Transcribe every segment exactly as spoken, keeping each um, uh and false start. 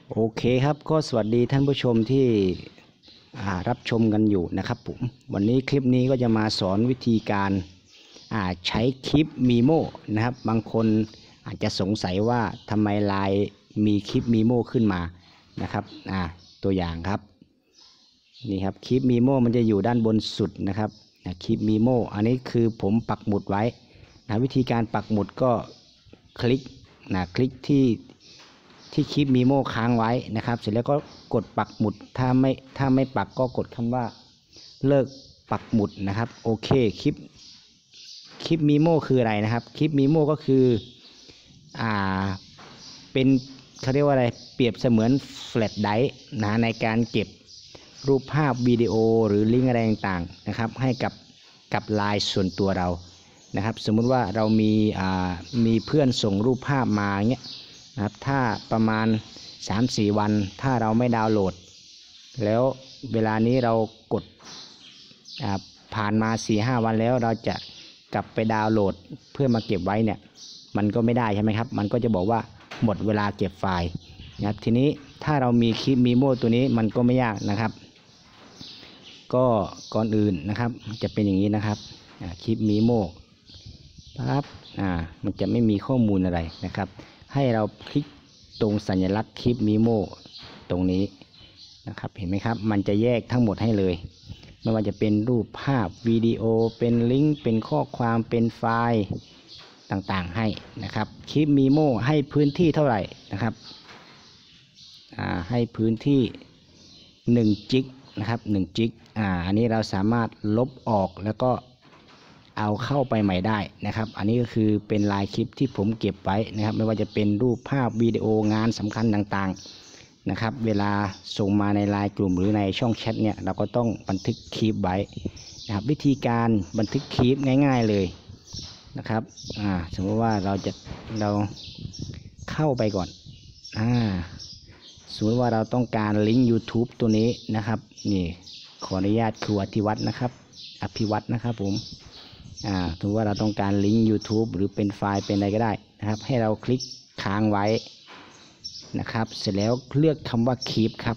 โอเคครับก็สวัสดีท่านผู้ชมที่รับชมกันอยู่นะครับผมวันนี้คลิปนี้ก็จะมาสอนวิธีการใช้คลิปมีโมนะครับบางคนอาจจะสงสัยว่าทำไมไลน์มีคลิปมีโมขึ้นมานะครับตัวอย่างครับนี่ครับคลิปมีโมมันจะอยู่ด้านบนสุดนะครับคลิปมีโมอันนี้คือผมปักหมุดไว้นะวิธีการปักหมุดก็คลิกนะคลิกที่ที่คลิปมีโมค้างไว้นะครับเสร็จแล้วก็กดปักหมุดถ้าไม่ถ้าไม่ปักก็กดคำว่าเลิกปักหมุดนะครับโอเคคลิปคลิปมีโมคืออะไรนะครับคลิปมีโมก็คืออ่าเป็นเขาเรียกว่าอะไรเปรียบเสมือนแฟลชไดรฟ์นะในการเก็บรูปภาพวิดีโอหรือลิงก์อะไรต่างๆนะครับให้กับกับไลน์ส่วนตัวเรานะครับสมมุติว่าเรามีอ่ามีเพื่อนส่งรูปภาพมาเงี้ยนะครับถ้าประมาณ สามถึงสี่ วันถ้าเราไม่ดาวน์โหลดแล้วเวลานี้เรากดผ่านมา สี่ห้า วันแล้วเราจะกลับไปดาวน์โหลดเพื่อมาเก็บไว้เนี่ยมันก็ไม่ได้ใช่ไหมครับมันก็จะบอกว่าหมดเวลาเก็บไฟล์นะครับทีนี้ถ้าเรามีคลิปมีโมตัวนี้มันก็ไม่ยากนะครับก็ก่อนอื่นนะครับจะเป็นอย่างนี้นะครับคลิปมีโมปั๊บอ่ามันจะไม่มีข้อมูลอะไรนะครับให้เราคลิกตรงสัญลักษณ์คลิปมีโมตรงนี้นะครับเห็นไหมครับมันจะแยกทั้งหมดให้เลยไม่ว่าจะเป็นรูปภาพวิดีโอเป็นลิงก์เป็นข้อความเป็นไฟล์ต่างๆให้นะครับคลิปมีโมให้พื้นที่เท่าไหร่นะครับอ่าให้พื้นที่หนึ่งจิกนะครับหนึ่งจิกอ่าอันนี้เราสามารถลบออกแล้วก็เอาเข้าไปใหม่ได้นะครับอันนี้ก็คือเป็นไลน์คลิปที่ผมเก็บไว้นะครับไม่ว่าจะเป็นรูปภาพวิดีโองานสำคัญต่างๆนะครับเวลาส่งมาในไลน์กลุ่มหรือในช่องแชทเนี่ยเราก็ต้องบันทึกคลิปไว้นะครับวิธีการบันทึกคลิปง่ายๆเลยนะครับอ่าสมมติว่าเราจะเราเข้าไปก่อนอ่าสมมติว่าเราต้องการลิงก์ YouTube ตัวนี้นะครับนี่ขออนุญาตครูอธิวัฒน์นะครับอภิวัฒน์นะครับผมอ่าถือว่าเราต้องการลิงก์ YouTube หรือเป็นไฟล์เป็นอะไรก็ได้นะครับให้เราคลิกค้างไว้นะครับเสร็จแล้วเลือกคำว่า Keep ครับ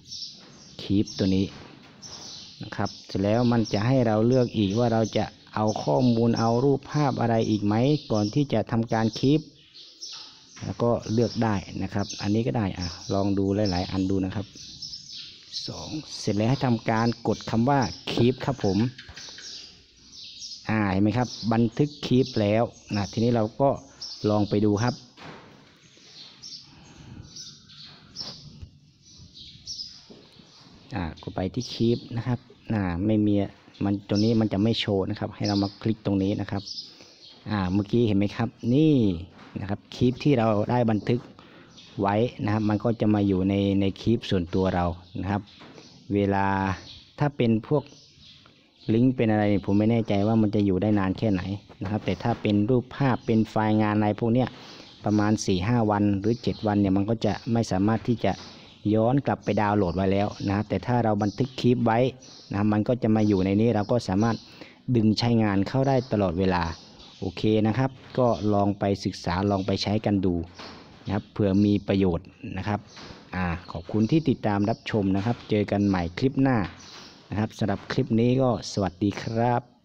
Keep ตัวนี้นะครับเสร็จแล้วมันจะให้เราเลือกอีกว่าเราจะเอาข้อมูลเอารูปภาพอะไรอีกไหมก่อนที่จะทำการ Keep แล้วก็เลือกได้นะครับอันนี้ก็ได้อ่ะลองดูหลายๆอันดูนะครับสองเสร็จแล้วให้ทำการกดคำว่า Keep ครับผมอ่าเห็นไหมครับบันทึกคลิปแล้วนะทีนี้เราก็ลองไปดูครับอ่ากดไปที่คลิปนะครับอ่าไม่มีมันตรงนี้มันจะไม่โชว์นะครับให้เรามาคลิกตรงนี้นะครับอ่าเมื่อกี้เห็นไหมครับนี่นะครับคลิปที่เราได้บันทึกไว้นะครับมันก็จะมาอยู่ในในคลิปส่วนตัวเรานะครับเวลาถ้าเป็นพวกลิงก์เป็นอะไรผมไม่แน่ใจว่ามันจะอยู่ได้นานแค่ไหนนะครับแต่ถ้าเป็นรูปภาพเป็นไฟล์งานอะไรพวกเนี้ยประมาณ สี่ห้า วันหรือเจ็ดวันเนี่ยมันก็จะไม่สามารถที่จะย้อนกลับไปดาวน์โหลดไว้แล้วนะแต่ถ้าเราบันทึกคลิปไว้นะมันก็จะมาอยู่ในนี้เราก็สามารถดึงใช้งานเข้าได้ตลอดเวลาโอเคนะครับก็ลองไปศึกษาลองไปใช้กันดูนะครับเผื่อมีประโยชน์นะครับอ่าขอบคุณที่ติดตามรับชมนะครับเจอกันใหม่คลิปหน้านะครับสำหรับคลิปนี้ก็สวัสดีครับ